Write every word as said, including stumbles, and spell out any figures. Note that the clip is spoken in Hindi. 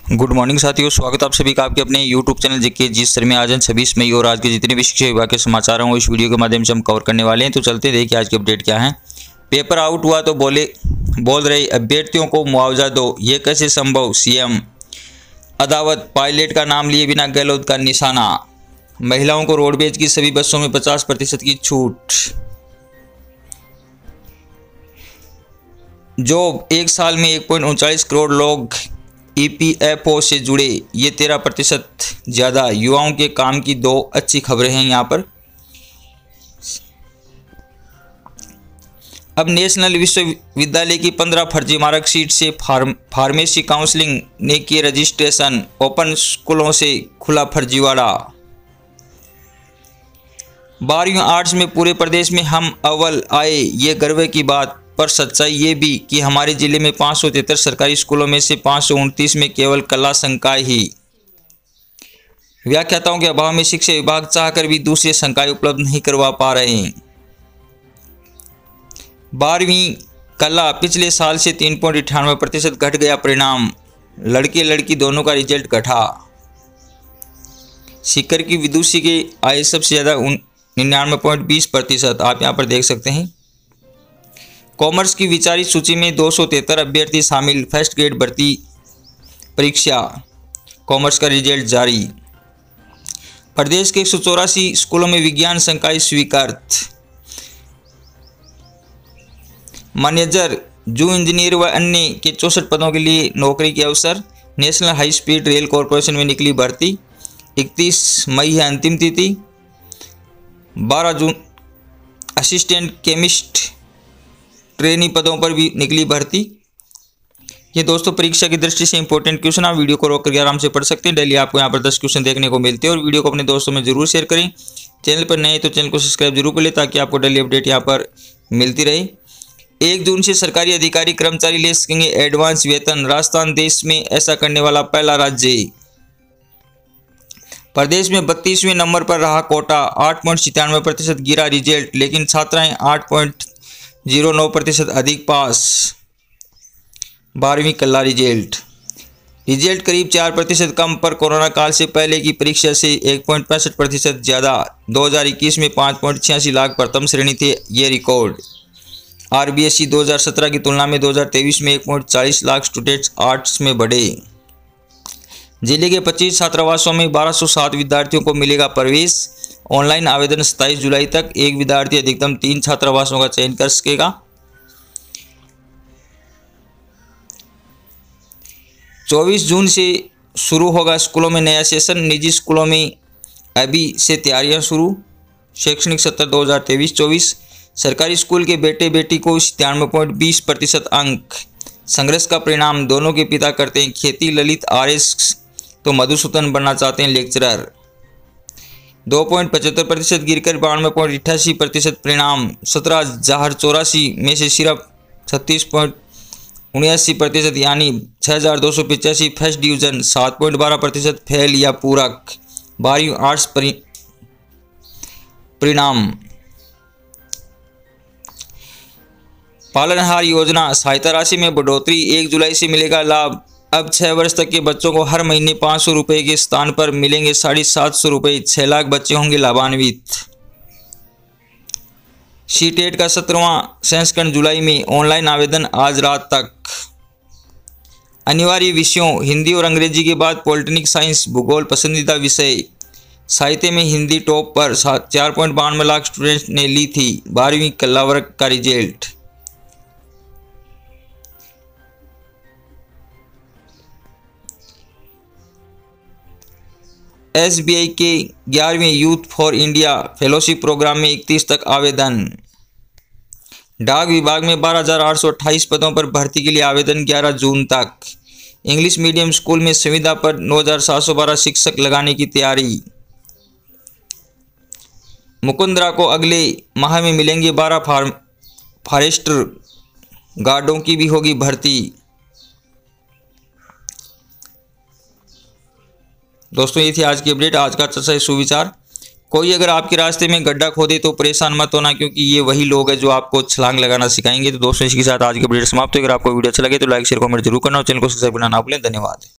गुड मॉर्निंग साथियों, स्वागत आप सभी का आपके अपने यूट्यूब चैनल जेके जिस सर में आज छब्बीस मई और आज के जितने भी शिक्षा विभाग के समाचार हैं इस वीडियो के माध्यम से हम कवर करने वाले हैं। तो चलते देखिए आज की अपडेट क्या है। पेपर आउट हुआ तो बोले बोल रहे अभ्यर्थियों को मुआवजा दो, ये कैसे संभव, सीएम अदावत। पायलट का नाम लिए बिना गहलोत का निशाना। महिलाओं को रोडवेज की सभी बसों में पचास प्रतिशत की छूट। जो एक साल में एक पॉइंट उनचालीस करोड़ लोग ईपीएफओ से जुड़े, ये तेरह प्रतिशत ज़्यादा। युवाओं के काम की दो अच्छी खबरें हैं यहाँ पर। अब नेशनल विश्वविद्यालय की पंद्रह फर्जी मार्कशीट से फार्म फार्मेसी काउंसलिंग ने किए रजिस्ट्रेशन। ओपन स्कूलों से खुला फर्जीवाड़ा। बारहवीं आर्ट्स में पूरे प्रदेश में हम अव्वल आए, ये गर्व की बात। पर सच्चाई ये भी कि हमारे जिले में पाँच सौ तिहत्तर सरकारी स्कूलों में से पाँच सौ उनतीस में केवल कला संकाय ही। व्याख्याताओं के अभाव में शिक्षा विभाग चाहकर भी दूसरे संकाय उपलब्ध नहीं करवा पा रहे हैं। बारहवीं कला पिछले साल से तीन पॉइंट अठानवे प्रतिशत घट गया परिणाम। लड़के लड़की दोनों का रिजल्ट घटा। सीकर की विदुषी के आए सबसे ज़्यादा निन्यानवे पॉइंट बीस प्रतिशत आप यहाँ पर देख सकते हैं। कॉमर्स की विचारित सूची में दो सौ तिहत्तर अभ्यर्थी शामिल। फर्स्ट ग्रेड भर्ती परीक्षा कॉमर्स का रिजल्ट जारी। प्रदेश के एक सौ चौरासी स्कूलों में विज्ञान संकाय स्वीकृत। मैनेजर जू इंजीनियर व अन्य के चौसठ पदों के लिए नौकरी के अवसर। National high speed rail corporation में निकली भर्ती। इकतीस मई है अंतिम तिथि। बारह जून असिस्टेंट केमिस्ट ट्रेनी पदों पर भी निकली भर्ती। ये दोस्तों परीक्षा की दृष्टि से इंपॉर्टेंट क्वेश्चन आप वीडियो को रोक करके आराम से पढ़ सकते हैं। डेली आपको यहाँ पर दस क्वेश्चन देखने को मिलते हैं और वीडियो को अपने दोस्तों में जरूर शेयर करें। चैनल पर नए तो चैनल को सब्सक्राइब जरूर कर लें ताकि आपको डेली अपडेट यहाँ पर मिलती रहे। एक जून से सरकारी अधिकारी कर्मचारी ले सकेंगे एडवांस वेतन। राजस्थान देश में ऐसा करने वाला पहला राज्य। प्रदेश में बत्तीसवें नंबर पर रहा कोटा। आठ पॉइंट सत्तानवे प्रतिशत गिरा रिजल्ट, लेकिन छात्राएं आठ पॉइंट जीरो नौ प्रतिशत अधिक पास। बारहवीं कला रिजल्ट रिजल्ट करीब चार प्रतिशत कम पर कोरोना काल से पहले की परीक्षा से एक पॉइंट पैंसठ प्रतिशत ज़्यादा। दो हज़ार इक्कीस में पाँच पॉइंट छियासी लाख प्रथम श्रेणी थे, ये रिकॉर्ड। आरबीएसई दो हज़ार सत्रह की तुलना में दो हज़ार तेईस में एक पॉइंट चालीस लाख स्टूडेंट्स आर्ट्स में बढ़े। जिले के पच्चीस छात्रावासों में बारह सौ सात विद्यार्थियों को मिलेगा प्रवेश। ऑनलाइन आवेदन सत्ताईस जुलाई तक। एक विद्यार्थी अधिकतम तीन छात्रावासों का चयन कर सकेगा। चौबीस जून से शुरू होगा स्कूलों में नया सेशन। निजी स्कूलों में अभी से तैयारियां शुरू। शैक्षणिक सत्र दो हज़ार तेईस चौबीस। सरकारी स्कूल के बेटे बेटी को सत्तानवे पॉइंट बीस प्रतिशत अंक। संघर्ष का परिणाम, दोनों के पिता करते हैं खेती। ललित आरएस तो मधुसूदन बनना चाहते हैं लेक्चरर। दो पॉइंट पचहत्तर प्रतिशत गिरकर बानवे पॉइंट अट्ठासी प्रतिशत परिणाम। सत्रह हजार चौरासी में से सिर्फ छत्तीस पॉइंट उन्यासी प्रतिशत यानी छः हजार दो सौ पचासी फर्स्ट डिवीजन। सात पॉइंट बारह प्रतिशत फेल या पूरक। बारहवीं आर्ट्स परि परिणाम। पालनहार योजना सहायता राशि में बढ़ोतरी। एक जुलाई से मिलेगा लाभ। अब छः वर्ष तक के बच्चों को हर महीने पाँच सौ रुपये के स्थान पर मिलेंगे साढ़े सात सौ रुपये। छः लाख बच्चे होंगे लाभान्वित। सीटेट का सत्रहवां संस्करण जुलाई में। ऑनलाइन आवेदन आज रात तक। अनिवार्य विषयों हिंदी और अंग्रेजी के बाद पॉलिटेक्निक साइंस भूगोल पसंदीदा विषय। साहित्य में हिंदी टॉप पर चार पॉइंट बानवे लाख स्टूडेंट्स ने ली थी बारहवीं कला वर्ग का रिजल्ट। एसबीआई के ग्यारहवें youth for India fellowship programme में इकतीस तक आवेदन। डाक विभाग में बारह हजार आठ सौ अट्ठाईस पदों पर भर्ती के लिए आवेदन ग्यारह जून तक। इंग्लिश मीडियम स्कूल में संविदा पर नौ हजार सात सौ बारह शिक्षक लगाने की तैयारी। मुकुंदरा को अगले माह में मिलेंगे बारह फार्म फॉरेस्टर गार्डों की भी होगी भर्ती। दोस्तों ये थी आज की अपडेट। आज का चर्चा है सुविचार। कोई अगर आपके रास्ते में गड्ढा खोदे तो परेशान मत होना, क्योंकि ये वही लोग हैं जो आपको छलांग लगाना सिखाएंगे। तो दोस्तों इसके साथ आज की वीडियो समाप्त है। अगर आपको वीडियो अच्छा लगे तो लाइक शेयर कमेंट जरूर करना और चैनल को सब्सक्राइब करना ना भूलें। धन्यवाद।